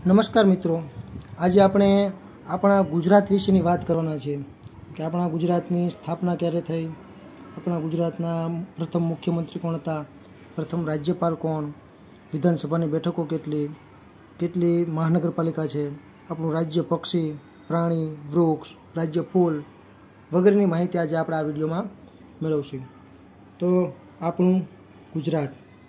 નમસ્કાર મિત્રો, આજે આપણે આપણા ગુજરાત વિશેની વાત કરવાના છે કે આપણા ગુજરાતની સ્થાપના ક્યારે થઈ, આપણા ગુજરાતના પ્રથમ મુખ્યમંત્રી કોણ હતા, પ્રથમ રાજ્યપાલ કોણ, વિધાનસભાની બેઠકો કેટલી મહાનગરપાલિકા છે, આપણું રાજ્ય પક્ષી, પ્રાણી, વૃક્ષ, રાજ્ય ફૂલ વગેરેની માહિતી આજે આપણે આ વિડીયોમાં મેળવશું. તો આપણું ગુજરાત.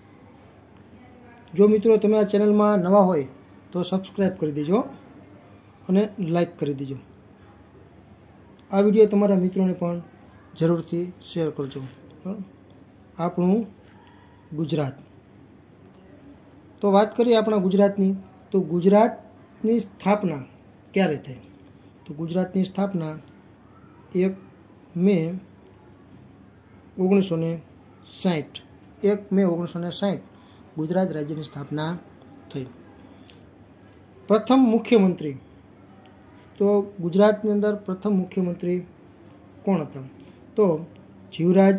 જો મિત્રો તમે આ ચેનલમાં નવા હોય તો સબસ્ક્રાઈબ કરી દેજો અને લાઈક કરી દેજો. આ વિડીયો તમારા મિત્રોને પણ જરૂરથી શેર કરજો. આપણું ગુજરાત. તો વાત કરીએ આપણા ગુજરાતની. તો ગુજરાતની સ્થાપના ક્યારે થઈ? તો ગુજરાતની સ્થાપના 1 મે 1960. 1 મે 1960 ગુજરાત રાજ્યની સ્થાપના થઈ. પ્રથમ મુખ્યમંત્રી. તો ગુજરાતની અંદર પ્રથમ મુખ્યમંત્રી કોણ હતા? તો જીવરાજ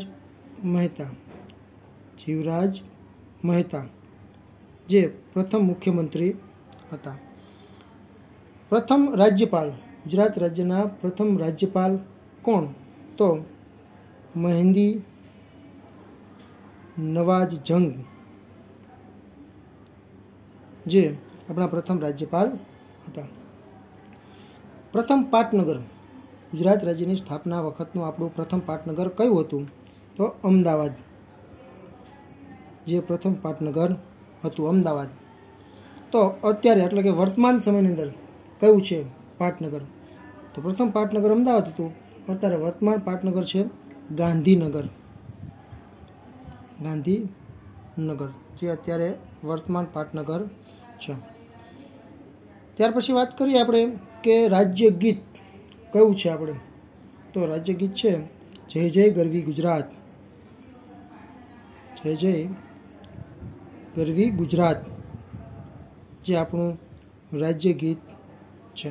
મહેતા જે પ્રથમ મુખ્યમંત્રી હતા. પ્રથમ રાજ્યપાલ. ગુજરાત રાજ્યના પ્રથમ રાજ્યપાલ કોણ? તો મહેંદી નવાજ જંગ જે આપણા પ્રથમ રાજ્યપાલ હતા. પ્રથમ પાટનગર. ગુજરાત રાજ્યની સ્થાપના વખતનું આપણું પ્રથમ પાટનગર કયું હતું? તો અમદાવાદ. જે પ્રથમ પાટનગર હતું અમદાવાદ. તો અત્યારે એટલે કે વર્તમાન સમયની અંદર કયું છે પાટનગર? તો પ્રથમ પાટનગર અમદાવાદ હતું. અત્યારે વર્તમાન પાટનગર છે ગાંધીનગર. જે અત્યારે વર્તમાન પાટનગર છે. ત્યાર પછી વાત કરીએ આપણે કે રાજ્ય ગીત કયું છે આપણે? તો રાજ્ય ગીત છે જય જય ગરવી ગુજરાત. જય જય ગરવી ગુજરાત જે આપણું રાજ્ય ગીત છે.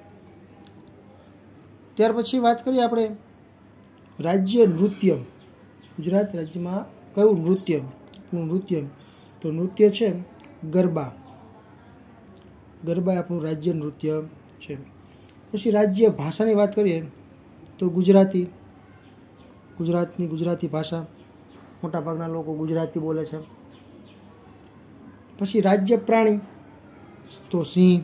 ત્યાર પછી વાત કરીએ આપણે રાજ્ય નૃત્ય. ગુજરાત રાજ્યમાં કયું નૃત્ય? તો નૃત્ય છે ગરબા. ગરબા આપણું રાજ્ય નૃત્ય છે. પછી રાજ્ય ભાષાની વાત કરીએ તો ગુજરાતી. ગુજરાતી ભાષા, મોટાભાગના લોકો ગુજરાતી બોલે છે. પછી રાજ્ય પ્રાણી તો સિંહ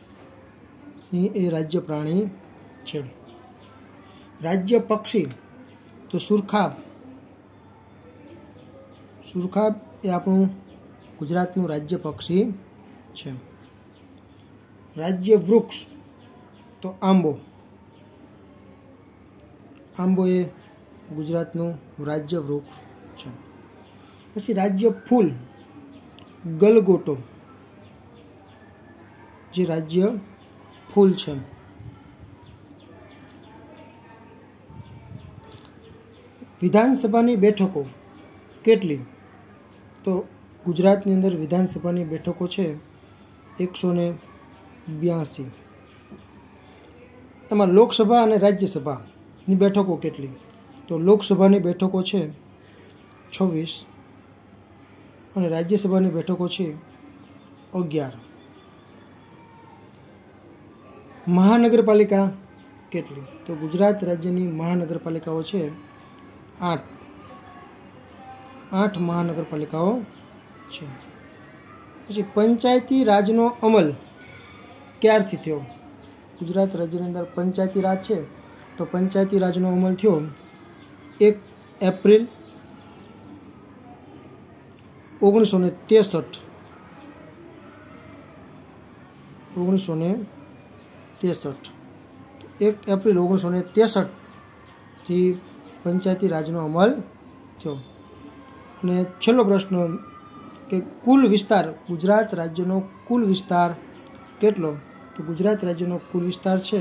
એ રાજ્ય પ્રાણી છે. રાજ્ય પક્ષી તો સુરખાબ એ આપણું ગુજરાતનું રાજ્ય પક્ષી છે. રાજ્ય વૃક્ષ તો આંબો એ ગુજરાતનું રાજ્ય વૃક્ષ છે. પછી રાજ્ય ફૂલ ગલગોટો જે રાજ્ય ફૂલ છે. વિધાનસભાની બેઠકો કેટલી? તો ગુજરાતની અંદર વિધાનસભાની બેઠકો છે 182. એમાં લોકસભા અને રાજ્યસભાની બેઠકો કેટલી? તો લોકસભાની બેઠકો છે 26 અને રાજ્યસભાની બેઠકો છે 11. મહાનગરપાલિકા કેટલી? તો ગુજરાત રાજ્યની મહાનગરપાલિકાઓ છે 8 મહાનગરપાલિકાઓ છે. પછી પંચાયતી રાજનો અમલ ક્યારથી થયો? ગુજરાત રાજ્યની અંદર પંચાયતી રાજ છે તો પંચાયતી રાજનો અમલ થયો 1 એપ્રિલ 1963. 1 એપ્રિલ 1963 થી પંચાયતી રાજનો અમલ થયો. અને છેલ્લો પ્રશ્ન કે કુલ વિસ્તાર. ગુજરાત રાજ્યનો કુલ વિસ્તાર કેટલો? તો ગુજરાત રાજ્યનો કુલ વિસ્તાર છે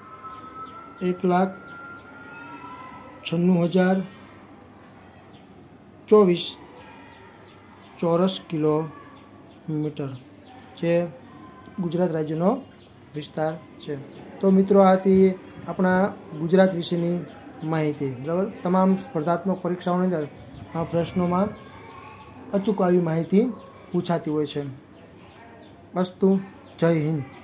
1,96,024 ચોરસ કિલોમીટર જે ગુજરાત રાજ્યનો વિસ્તાર છે. તો મિત્રો આ હતી આપણા ગુજરાત વિશેની માહિતી. બરાબર. તમામ સ્પર્ધાત્મક પરીક્ષાઓની અંદર આ પ્રશ્નોમાં અચૂક આવી માહિતી પૂછાતી હોય છે. અસ્તુ. જય હિન્દ.